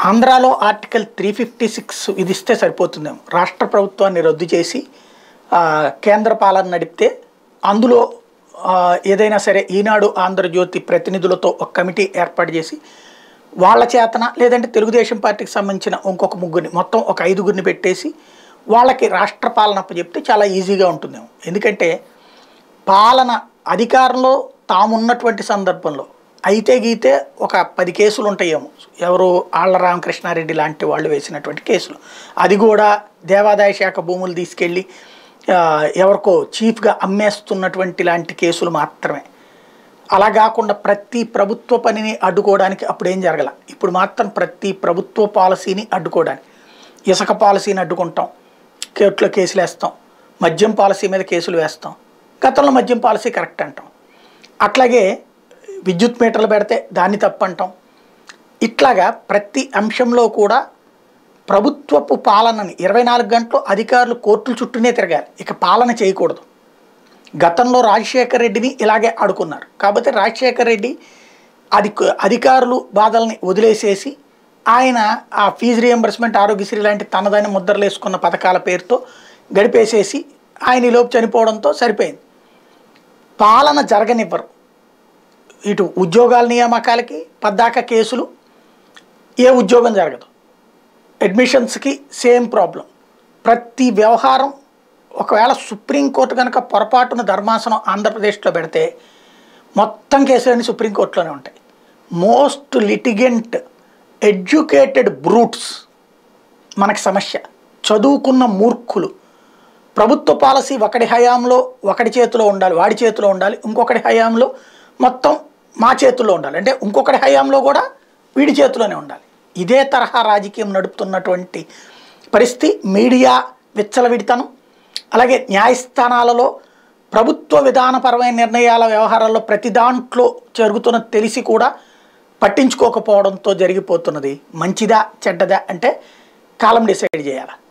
ఆంధ్రాలో ఆర్టికల్ 356 విధిస్తే సరిపోతుందేమో. రాష్ట్ర ప్రభుత్వాన్ని రద్దు చేసి కేంద్ర పాలన నడిపితే అందులో ఏదైనా సరే ఈనాడు ఆంధ్రజ్యోతి ప్రతినిధులతో ఒక కమిటీ ఏర్పాటు చేసి వాళ్ళ చేతన లేదంటే తెలుగుదేశం పార్టీకి సంబంధించిన ఇంకొక ముగ్గురిని మొత్తం ఒక 5గురిని పెట్టేసి వాళ్ళకి రాష్ట్ర పాలన అప్పచెప్తే చాలా ఈజీగా ఉంటుందేమో. ఎందుకంటే పాలన అధికారంలో తామున్నటువంటి సందర్భంలో అయితే గీతే ఒక 10 కేసులు ఉంటాయేమో, ఎవరు ఆళ్ల రామకృష్ణారెడ్డి లాంటి వాళ్ళు వేసినటువంటి కేసులు. అది కూడా దేవాదాయ శాఖ భూములు తీసుకెళ్ళి ఎవరికో చీఫ్గా అమ్మేస్తున్నటువంటి లాంటి కేసులు మాత్రమే. అలా కాకుండా ప్రతి ప్రభుత్వ పనిని అడ్డుకోవడానికి అప్పుడు ఏం జరగల. ఇప్పుడు మాత్రం ప్రతి ప్రభుత్వ పాలసీని అడ్డుకోవడానికి ఇసుక పాలసీని అడ్డుకుంటాం, కోర్టులో కేసులు వేస్తాం, మద్యం పాలసీ మీద కేసులు వేస్తాం, గతంలో మద్యం పాలసీ కరెక్ట్ అంటాం, అట్లాగే విద్యుత్ మీటర్లు పెడితే దాన్ని తప్పంటాం. ఇట్లాగా ప్రతి అంశంలో కూడా ప్రభుత్వపు పాలనని 24 గంటలు అధికారులు కోర్టుల చుట్టూనే తిరగాలి, ఇక పాలన చేయకూడదు. గతంలో రాజశేఖర్ రెడ్డిని ఇలాగే ఆడుకున్నారు. కాబట్టి రాజశేఖర్ రెడ్డి అధికారులు బాధల్ని వదిలేసేసి ఆయన ఆ ఫీజు రియంబర్స్మెంట్, ఆరోగ్యశ్రీ లాంటి తనదాన్ని ముద్రలు వేసుకున్న పథకాల పేరుతో గడిపేసేసి ఆయన ఈలోపు చనిపోవడంతో సరిపోయింది. పాలన జరగనివ్వరు. ఇటు ఉద్యోగాల నియామకాలకి పద్దాక కేసులు, ఏ ఉద్యోగం జరగదు. అడ్మిషన్స్కి సేమ్ ప్రాబ్లం. ప్రతి వ్యవహారం ఒకవేళ సుప్రీంకోర్టు కనుక పొరపాటున ధర్మాసనం ఆంధ్రప్రదేశ్లో పెడితే మొత్తం కేసులన్నీ సుప్రీంకోర్టులోనే ఉంటాయి. మోస్ట్ లిటిగెంట్ ఎడ్యుకేటెడ్ బ్రూట్స్ మనకి సమస్య. చదువుకున్న మూర్ఖులు. ప్రభుత్వ పాలసీ ఒకటి హయాంలో ఒకటి చేతిలో ఉండాలి, వాడి చేతిలో ఉండాలి, ఇంకొకటి హయాంలో మొత్తం మా చేతుల్లో ఉండాలి, అంటే ఇంకొకటి హయాంలో కూడా వీడి చేతిలోనే ఉండాలి. ఇదే తరహా రాజకీయం నడుపుతున్నటువంటి పరిస్థితి. మీడియా విచ్చలవిడితనం, అలాగే న్యాయస్థానాలలో ప్రభుత్వ విధానపరమైన నిర్ణయాల వ్యవహారాల్లో ప్రతి దాంట్లో జరుగుతున్న తెలిసి కూడా పట్టించుకోకపోవడంతో జరిగిపోతున్నది. మంచిదా చెడ్డదా అంటే కాలం డిసైడ్ చేయాలి.